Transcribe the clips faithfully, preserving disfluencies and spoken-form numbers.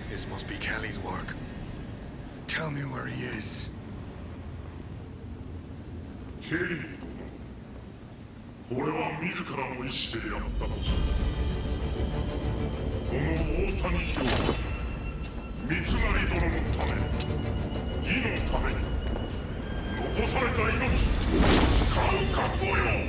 This must be Kelly's work. Tell me where he is. ケリー殿、これは自らの意志でやったこと。この大谷城は三成殿のため、義のために残された命使う覚悟よ。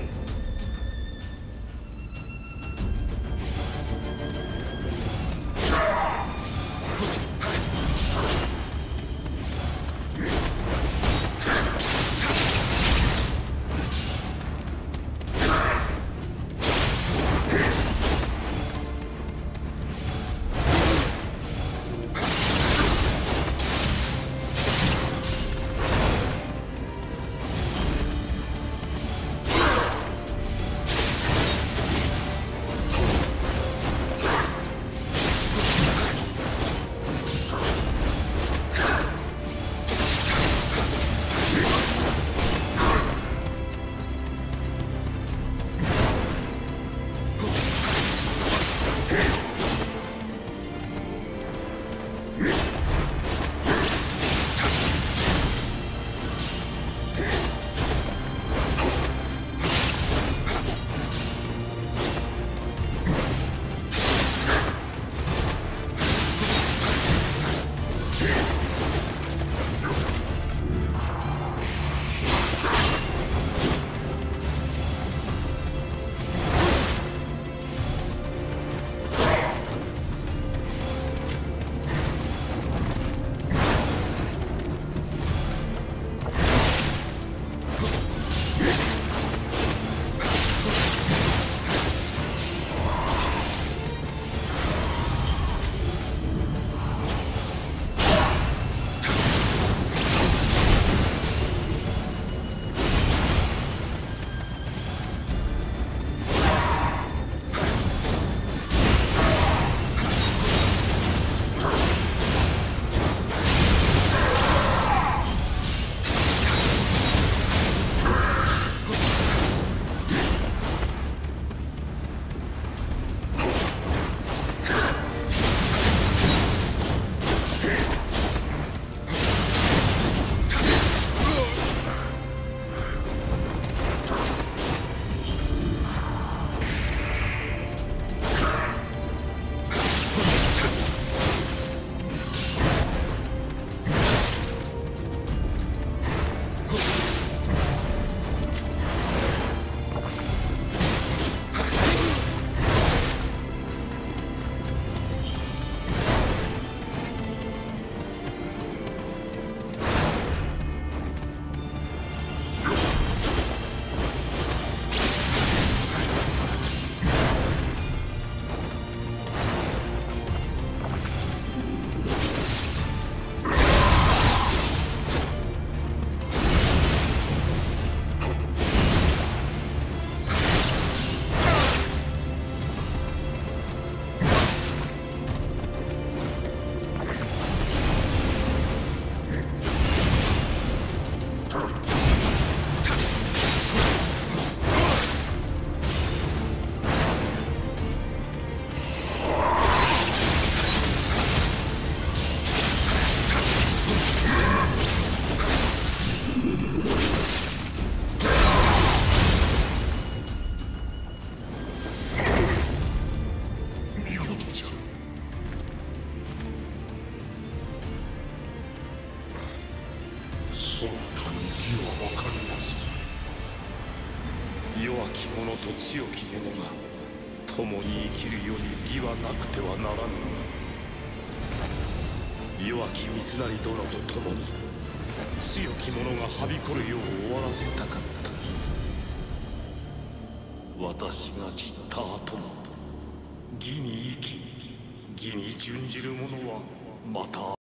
そなたに義は分かります。 弱き者と強き者が共に生きるより義はなくてはならぬ。弱き三成殿と共に強き者がはびこるよう終わらせたかった。私が散った後も義に生き義に準じる者はまた